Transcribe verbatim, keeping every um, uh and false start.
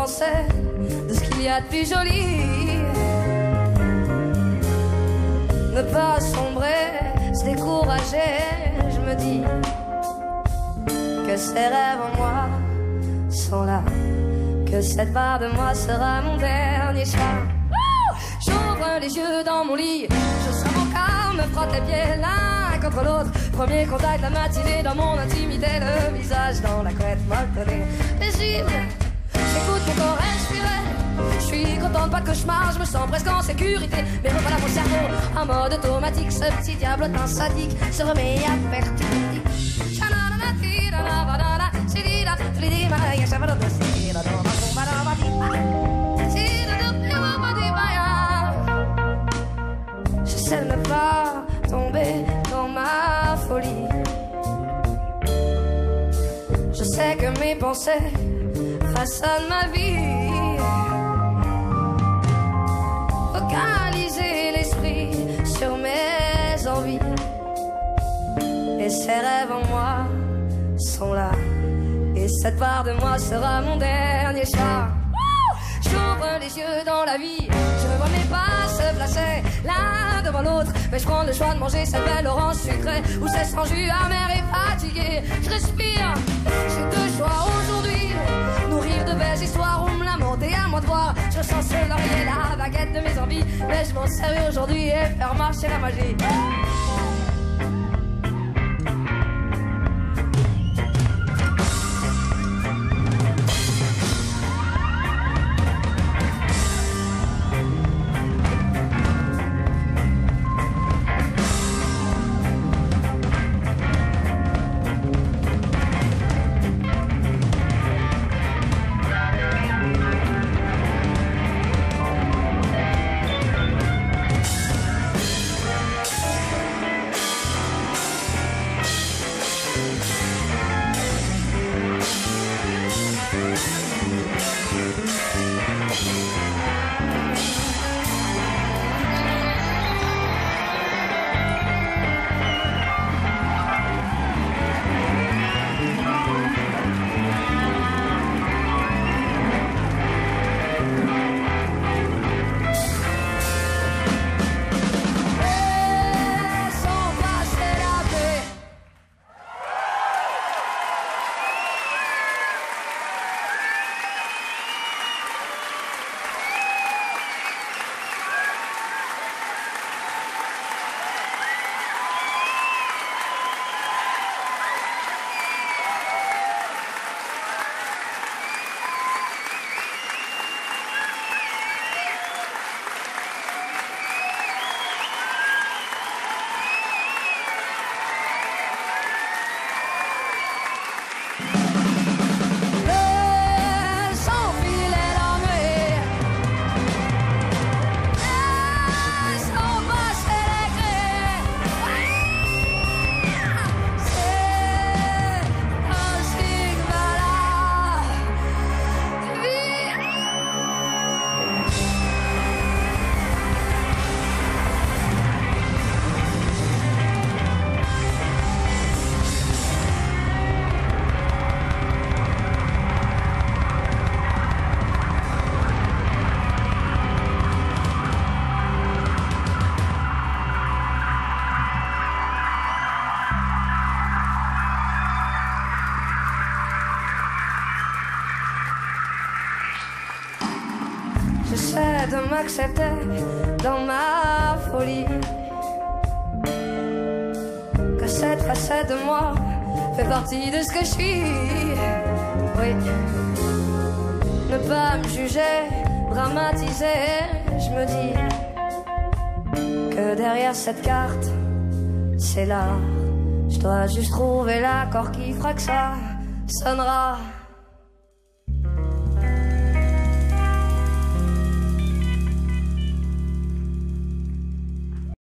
pensais de ce qu'il y a de plus joli. Ne pas sombrer, se décourager, je me dis que ces rêves en moi sont là, que cette part de moi sera mon dernier soir. J'ouvre les yeux dans mon lit, je sens mon corps me frotte les pieds l'un contre l'autre. Premier contact la matinée dans mon intimité, le visage dans la couette molletonnée. Paisible, j'écoute mon corps respirer. Je suis contente, pas de cauchemar, je me sens presque en sécurité. Mais voilà mon cerveau en mode automatique, ce petit diablotin sadique se remet à faire tic-tic. J'essaie de ne pas tomber dans ma folie. Je sais que mes pensées façonnent ma vie. Focaliser l'esprit sur mes envies. Et ces rêves en moi sont là. Et cette part de moi sera mon dernier soir. J'ouvre les yeux dans la vie, je vois mes pas se placer l'un devant l'autre. Mais je prends le choix de manger cette belle orange sucrée où c'est sans jus amer et fatigué. Je respire, j'ai deux choix aujourd'hui. Nourrir de belles histoires ou me lamenter à moi de voir. Je sens ce laurier, la baguette de mes envies. Mais je m'en sers aujourd'hui et faire marcher la magie. J'essaie de m'accepter dans ma folie. Que cette facette de moi fait partie de ce que je suis. Oui, ne pas me juger, dramatiser. Je me dis que derrière cette carte, c'est là. Je dois juste trouver l'accord qui fera que ça sonnera.